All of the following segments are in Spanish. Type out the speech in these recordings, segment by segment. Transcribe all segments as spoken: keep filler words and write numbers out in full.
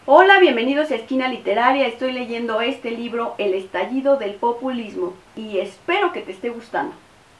Hola, bienvenidos a Esquina Literaria. Estoy leyendo este libro, El estallido del populismo, y espero que te esté gustando.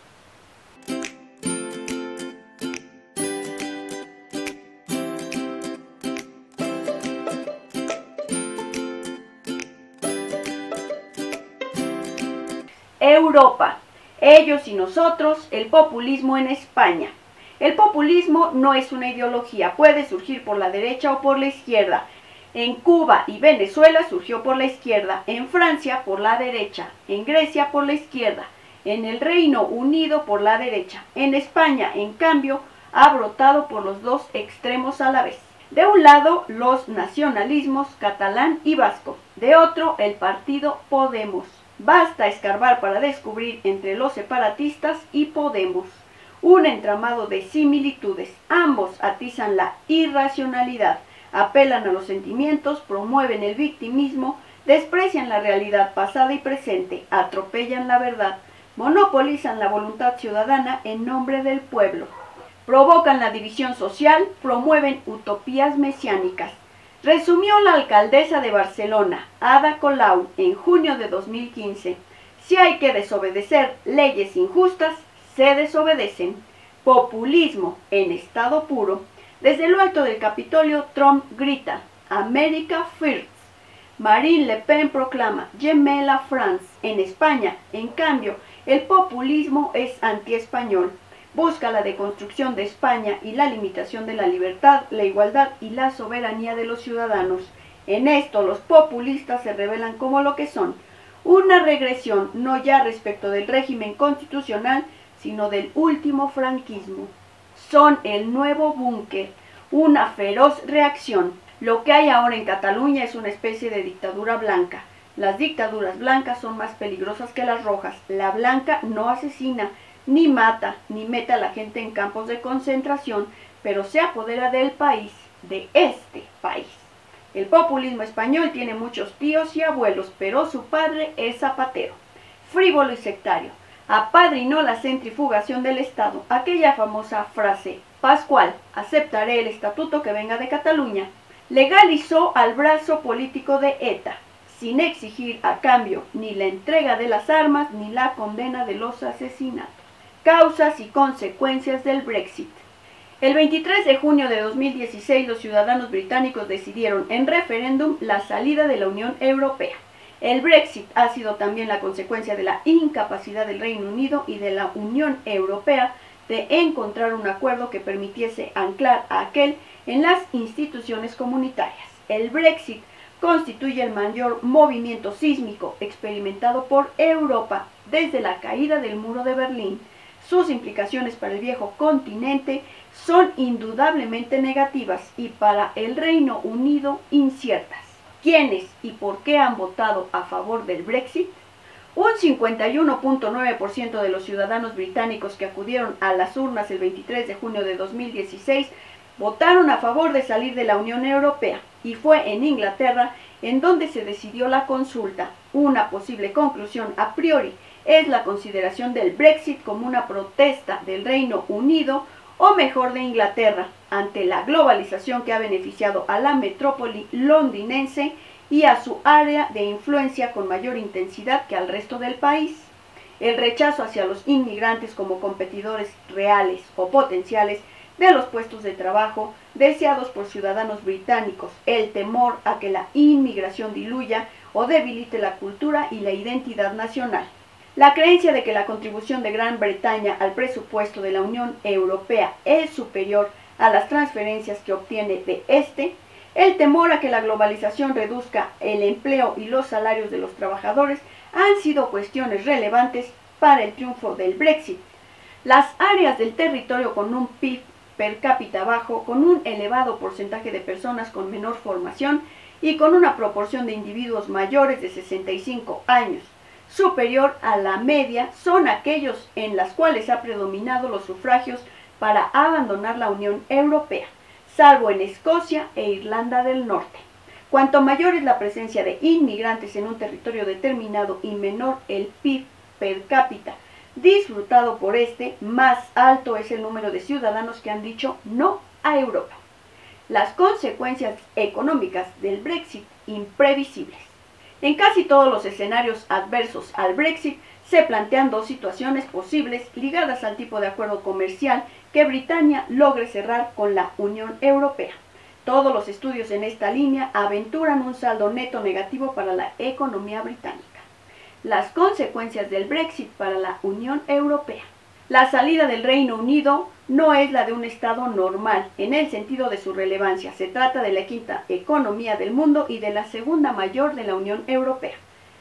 Europa. Ellos y nosotros, el populismo en España. El populismo no es una ideología, puede surgir por la derecha o por la izquierda. En Cuba y Venezuela surgió por la izquierda, en Francia por la derecha, en Grecia por la izquierda, en el Reino Unido por la derecha. En España, en cambio, ha brotado por los dos extremos a la vez. De un lado, los nacionalismos catalán y vasco, de otro, el partido Podemos. Basta escarbar para descubrir entre los separatistas y Podemos un entramado de similitudes. Ambos atizan la irracionalidad, apelan a los sentimientos, promueven el victimismo, desprecian la realidad pasada y presente, atropellan la verdad, monopolizan la voluntad ciudadana en nombre del pueblo, provocan la división social, promueven utopías mesiánicas. Resumió la alcaldesa de Barcelona, Ada Colau, en junio de dos mil quince. Si hay que desobedecer leyes injustas, se desobedecen. Populismo en estado puro. Desde lo alto del Capitolio, Trump grita, America First. Marine Le Pen proclama, J'aime la France. En España, en cambio, el populismo es antiespañol. Busca la deconstrucción de España y la limitación de la libertad, la igualdad y la soberanía de los ciudadanos. En esto, los populistas se revelan como lo que son, una regresión no ya respecto del régimen constitucional, sino del último franquismo. Son el nuevo búnker, una feroz reacción. Lo que hay ahora en Cataluña es una especie de dictadura blanca. Las dictaduras blancas son más peligrosas que las rojas. La blanca no asesina, ni mata, ni mete a la gente en campos de concentración, pero se apodera del país, de este país. El populismo español tiene muchos tíos y abuelos, pero su padre es zapatero, frívolo y sectario. Apadrinó la centrifugación del Estado, aquella famosa frase, Pascual, aceptaré el estatuto que venga de Cataluña, legalizó al brazo político de ETA, sin exigir a cambio ni la entrega de las armas ni la condena de los asesinatos. Causas y consecuencias del Brexit. El veintitrés de junio de dos mil dieciséis, los ciudadanos británicos decidieron en referéndum la salida de la Unión Europea. El Brexit ha sido también la consecuencia de la incapacidad del Reino Unido y de la Unión Europea de encontrar un acuerdo que permitiese anclar a aquel en las instituciones comunitarias. El Brexit constituye el mayor movimiento sísmico experimentado por Europa desde la caída del muro de Berlín. Sus implicaciones para el viejo continente son indudablemente negativas y para el Reino Unido inciertas. ¿Quiénes y por qué han votado a favor del Brexit? Un cincuenta y uno punto nueve por ciento de los ciudadanos británicos que acudieron a las urnas el veintitrés de junio de dos mil dieciséis votaron a favor de salir de la Unión Europea, y fue en Inglaterra en donde se decidió la consulta. Una posible conclusión a priori es la consideración del Brexit como una protesta del Reino Unido, o mejor de Inglaterra, ante la globalización que ha beneficiado a la metrópoli londinense y a su área de influencia con mayor intensidad que al resto del país. El rechazo hacia los inmigrantes como competidores reales o potenciales de los puestos de trabajo deseados por ciudadanos británicos, el temor a que la inmigración diluya o debilite la cultura y la identidad nacional. La creencia de que la contribución de Gran Bretaña al presupuesto de la Unión Europea es superior a las transferencias que obtiene de este, el temor a que la globalización reduzca el empleo y los salarios de los trabajadores han sido cuestiones relevantes para el triunfo del Brexit. Las áreas del territorio con un P I B per cápita bajo, con un elevado porcentaje de personas con menor formación y con una proporción de individuos mayores de sesenta y cinco años superior a la media, son aquellos en las cuales ha predominado los sufragios para abandonar la Unión Europea, salvo en Escocia e Irlanda del Norte. Cuanto mayor es la presencia de inmigrantes en un territorio determinado y menor el P I B per cápita disfrutado por este, más alto es el número de ciudadanos que han dicho no a Europa. Las consecuencias económicas del Brexit imprevisibles. En casi todos los escenarios adversos al Brexit se plantean dos situaciones posibles ligadas al tipo de acuerdo comercial que Britania logre cerrar con la Unión Europea. Todos los estudios en esta línea aventuran un saldo neto negativo para la economía británica. Las consecuencias del Brexit para la Unión Europea. La salida del Reino Unido no es la de un Estado normal, en el sentido de su relevancia. Se trata de la quinta economía del mundo y de la segunda mayor de la Unión Europea.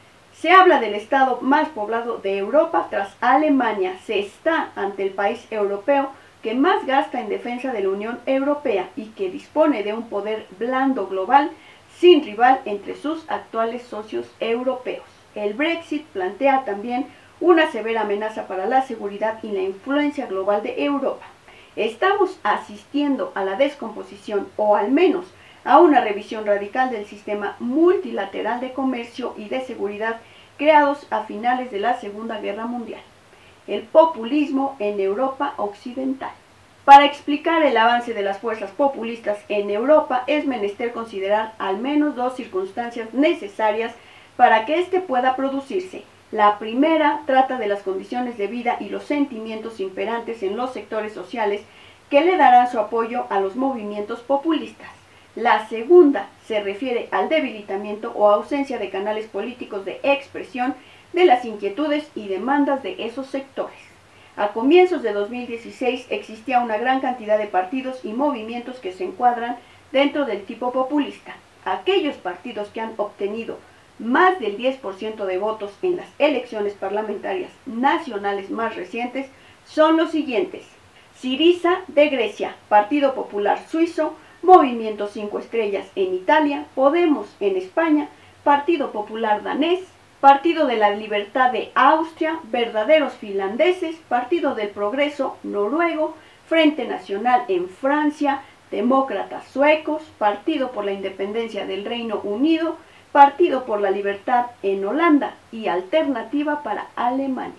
Se habla del Estado más poblado de Europa tras Alemania. Se está ante el país europeo que más gasta en defensa de la Unión Europea y que dispone de un poder blando global sin rival entre sus actuales socios europeos. El Brexit plantea también una severa amenaza para la seguridad y la influencia global de Europa. Estamos asistiendo a la descomposición, o al menos a una revisión radical del sistema multilateral de comercio y de seguridad creados a finales de la Segunda Guerra Mundial. El populismo en Europa Occidental. Para explicar el avance de las fuerzas populistas en Europa es menester considerar al menos dos circunstancias necesarias para que éste pueda producirse. La primera trata de las condiciones de vida y los sentimientos imperantes en los sectores sociales que le darán su apoyo a los movimientos populistas. La segunda se refiere al debilitamiento o ausencia de canales políticos de expresión de las inquietudes y demandas de esos sectores. A comienzos de dos mil dieciséis existía una gran cantidad de partidos y movimientos que se encuadran dentro del tipo populista. Aquellos partidos que han obtenido más del diez por ciento de votos en las elecciones parlamentarias nacionales más recientes son los siguientes: Syriza de Grecia, Partido Popular Suizo, Movimiento cinco Estrellas en Italia, Podemos en España, Partido Popular Danés, Partido de la Libertad de Austria, Verdaderos Finlandeses, Partido del Progreso noruego, Frente Nacional en Francia, Demócratas suecos, Partido por la Independencia del Reino Unido, Partido por la Libertad en Holanda y Alternativa para Alemania.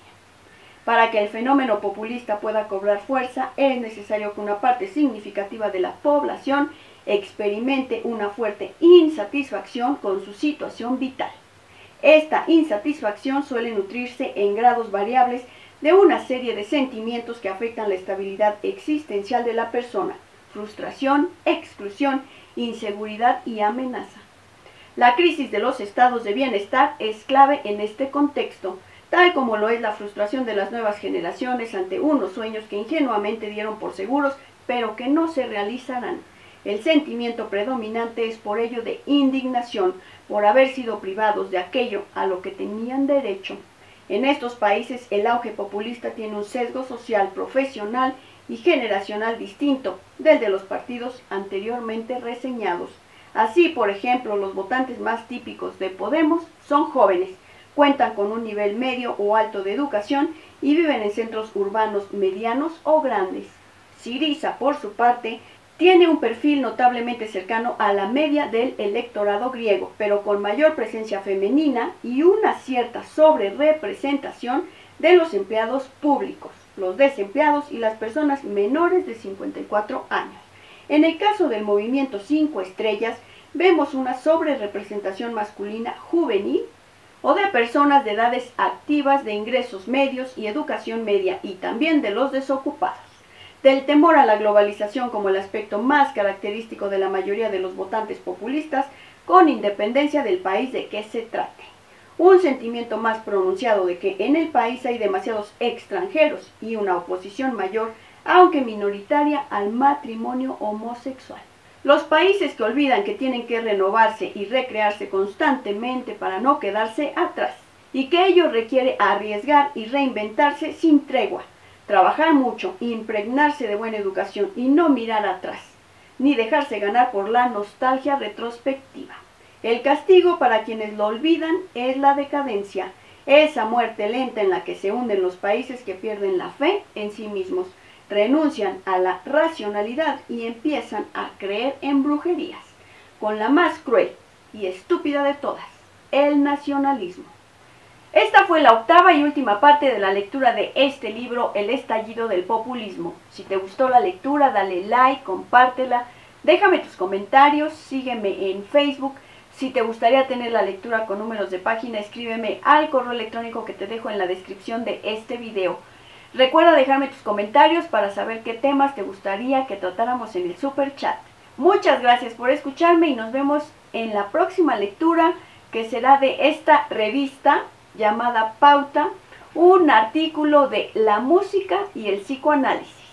Para que el fenómeno populista pueda cobrar fuerza, es necesario que una parte significativa de la población experimente una fuerte insatisfacción con su situación vital. Esta insatisfacción suele nutrirse en grados variables de una serie de sentimientos que afectan la estabilidad existencial de la persona: frustración, exclusión, inseguridad y amenaza. La crisis de los estados de bienestar es clave en este contexto, tal como lo es la frustración de las nuevas generaciones ante unos sueños que ingenuamente dieron por seguros, pero que no se realizarán. El sentimiento predominante es por ello de indignación, por haber sido privados de aquello a lo que tenían derecho. En estos países el auge populista tiene un sesgo social, profesional y generacional distinto del de los partidos anteriormente reseñados. Así, por ejemplo, los votantes más típicos de Podemos son jóvenes, cuentan con un nivel medio o alto de educación y viven en centros urbanos medianos o grandes. Syriza, por su parte, tiene un perfil notablemente cercano a la media del electorado griego, pero con mayor presencia femenina y una cierta sobrerepresentación de los empleados públicos, los desempleados y las personas menores de cincuenta y cuatro años. En el caso del movimiento cinco Estrellas, vemos una sobrerepresentación masculina juvenil o de personas de edades activas, de ingresos medios y educación media, y también de los desocupados. Del temor a la globalización como el aspecto más característico de la mayoría de los votantes populistas, con independencia del país de que se trate. Un sentimiento más pronunciado de que en el país hay demasiados extranjeros y una oposición mayor, aunque minoritaria, al matrimonio homosexual. Los países que olvidan que tienen que renovarse y recrearse constantemente para no quedarse atrás, y que ello requiere arriesgar y reinventarse sin tregua, trabajar mucho, impregnarse de buena educación y no mirar atrás, ni dejarse ganar por la nostalgia retrospectiva. El castigo para quienes lo olvidan es la decadencia, esa muerte lenta en la que se hunden los países que pierden la fe en sí mismos, renuncian a la racionalidad y empiezan a creer en brujerías, con la más cruel y estúpida de todas, el nacionalismo. Esta fue la octava y última parte de la lectura de este libro, El estallido del populismo. Si te gustó la lectura, dale like, compártela, Déjame tus comentarios, sígueme en Facebook. Si te gustaría tener la lectura con números de página, escríbeme al correo electrónico que te dejo en la descripción de este video. Recuerda dejarme tus comentarios para saber qué temas te gustaría que tratáramos en el super chat. Muchas gracias por escucharme y nos vemos en la próxima lectura, que será de esta revista llamada Pauta, un artículo de la música y el psicoanálisis.